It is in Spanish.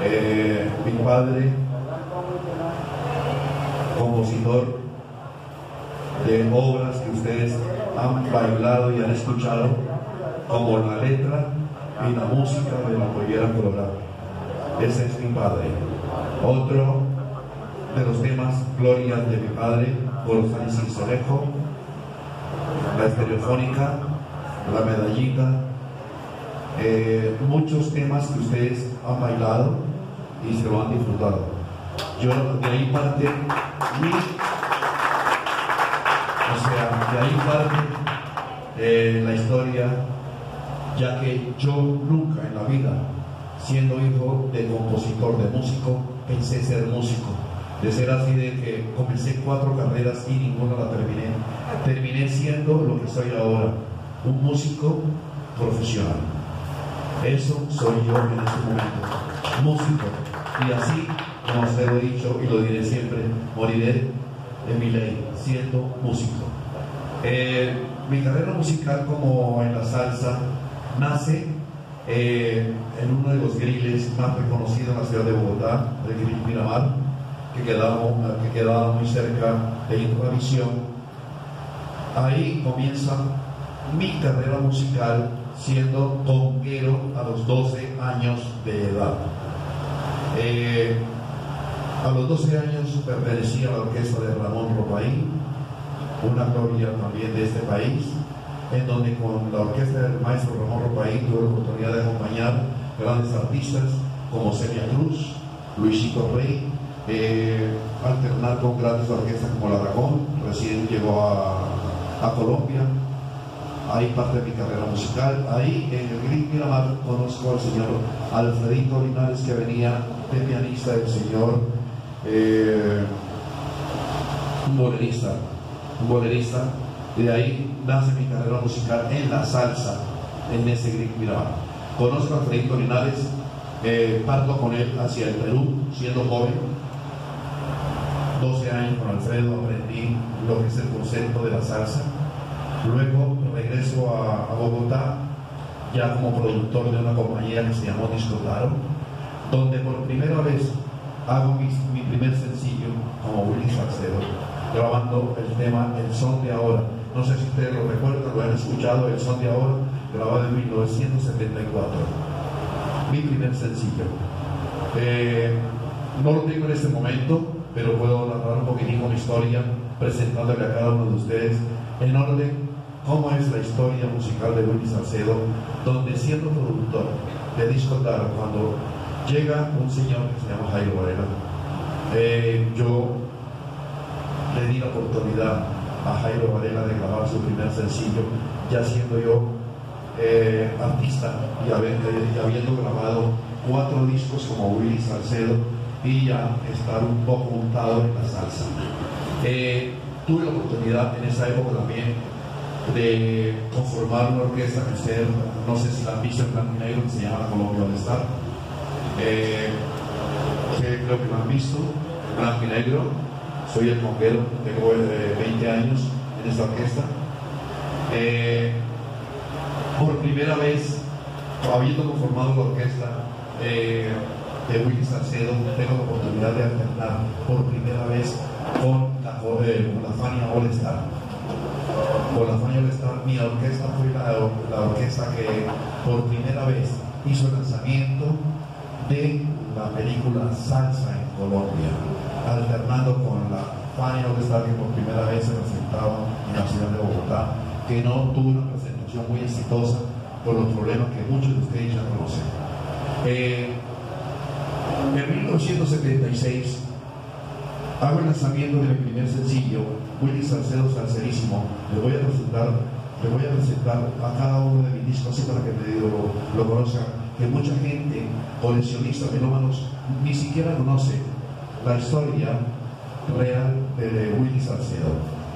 Mi padre, compositor de obras que ustedes han bailado y han escuchado, como la letra y la música de la pollera colorada. Ese es mi padre. Otro de los temas glorias de mi padre, Gorosán y Cincelejo, la estereofónica, la medallita, muchos temas que ustedes han bailado y se lo han disfrutado. Yo de ahí parte la historia, ya que yo nunca en la vida, siendo hijo de compositor, de músico, pensé ser músico. De ser así, de que comencé 4 carreras y ninguna la terminé. Terminé siendo lo que soy ahora, un músico profesional. Eso soy yo en este momento, músico. Y así, como se lo he dicho y lo diré siempre, moriré en mi ley, siendo músico. Mi carrera musical, como en la salsa, nace en uno de los griles más reconocidos en la ciudad de Bogotá, el Grill Miramar, que quedaba muy cerca de Intravisión. Ahí comienza mi carrera musical, siendo conguero a los 12 años de edad. A los 12 años pertenecía a la orquesta de Ramón Ropaí, una gloria también de este país, en donde con la orquesta del maestro Ramón Ropaí tuve la oportunidad de acompañar grandes artistas como Celia Cruz, Luisito Rey, alternar con grandes orquestas como la Aragón. Recién llegó a Colombia. Ahí parte de mi carrera musical. Ahí en el Grill Miramar conozco al señor Alfredito Linares, que venía de pianista, del señor un bolerista, y de ahí nace mi carrera musical en la salsa, en ese Grill Miramar. Conozco a Alfredito Linares, parto con él hacia el Perú, siendo joven. 12 años con Alfredo aprendí lo que es el concepto de la salsa. Luego regreso a Bogotá, ya como productor de una compañía que se llamó Disco Claro, donde por primera vez hago mi primer sencillo como Willy Salcedo, grabando el tema El Son de Ahora. No sé si ustedes lo recuerdan, lo han escuchado. El Son de Ahora, grabado en 1974. Mi primer sencillo. No lo tengo en este momento, pero puedo narrar un poquitico mi historia, presentándole a cada uno de ustedes en orden cómo es la historia musical de Willy Salcedo, donde siendo productor de Disco Claro, cuando llega un señor que se llama Jairo Varela, yo le di la oportunidad a Jairo Varela de grabar su primer sencillo, ya siendo yo artista y habiendo grabado 4 discos como Willy Salcedo y ya estar un poco montado en la salsa. Tuve la oportunidad en esa época también de conformar una orquesta que ustedes, no sé si la han visto, en blanco y negro, que se llama Colombia All Star, que creo que lo han visto, en blanco y negro. Soy el conguero, tengo 20 años en esta orquesta. Por primera vez, habiendo conformado la orquesta de Willy Salcedo, tengo la oportunidad de alternar por primera vez con la Fania All Star. Con la Fania All Star, mi orquesta fue la orquesta que por primera vez hizo el lanzamiento de la película Salsa en Colombia, alternando con la Fania All Star, que por primera vez se presentaba en la ciudad de Bogotá, que no tuvo una presentación muy exitosa por los problemas que muchos de ustedes ya conocen. En 1976 hago el lanzamiento de mi primer sencillo, Willy Salcedo Salserísimo. Le voy a presentar a cada uno de mis discos, así para que lo conozcan, que mucha gente, coleccionistas, melómanos, ni siquiera conoce la historia real de Willy Salcedo.